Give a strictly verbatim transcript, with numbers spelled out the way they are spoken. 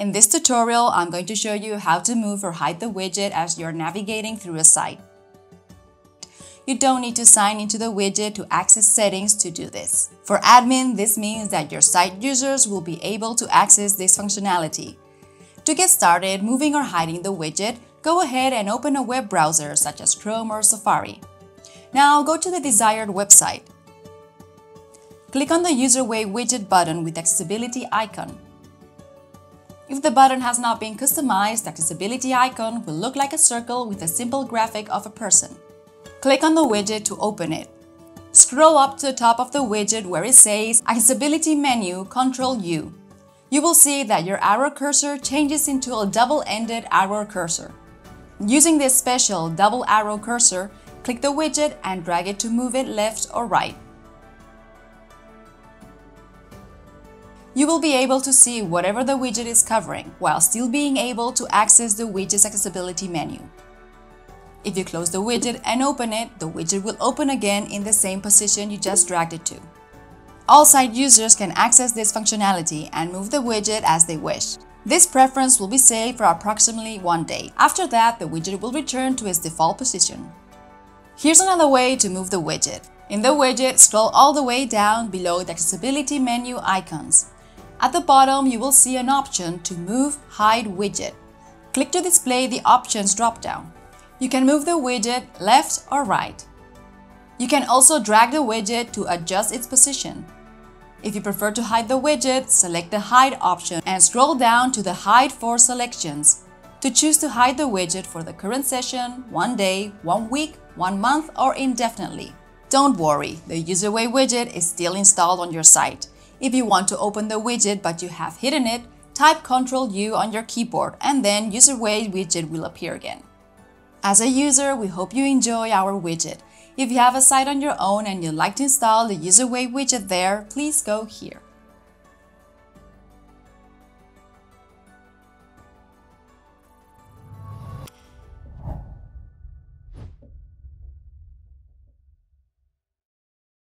In this tutorial, I'm going to show you how to move or hide the widget as you're navigating through a site. You don't need to sign into the widget to access settings to do this. For admin, this means that your site users will be able to access this functionality. To get started moving or hiding the widget, go ahead and open a web browser such as Chrome or Safari. Now go to the desired website. Click on the UserWay widget button with the accessibility icon. If the button has not been customized, the accessibility icon will look like a circle with a simple graphic of a person. Click on the widget to open it. Scroll up to the top of the widget where it says Accessibility Menu, control U. You will see that your arrow cursor changes into a double-ended arrow cursor. Using this special double arrow cursor, click the widget and drag it to move it left or right. You will be able to see whatever the widget is covering, while still being able to access the widget's accessibility menu. If you close the widget and open it, the widget will open again in the same position you just dragged it to. All site users can access this functionality and move the widget as they wish. This preference will be saved for approximately one day. After that, the widget will return to its default position. Here's another way to move the widget. In the widget, scroll all the way down below the accessibility menu icons. At the bottom, you will see an option to Move Hide Widget. Click to display the Options drop-down. You can move the widget left or right. You can also drag the widget to adjust its position. If you prefer to hide the widget, select the Hide option and scroll down to the Hide for selections to choose to hide the widget for the current session, one day, one week, one month, or indefinitely. Don't worry, the UserWay widget is still installed on your site. If you want to open the widget but you have hidden it, type control U on your keyboard and then UserWay widget will appear again. As a user, we hope you enjoy our widget. If you have a site on your own and you'd like to install the UserWay widget there, please go here.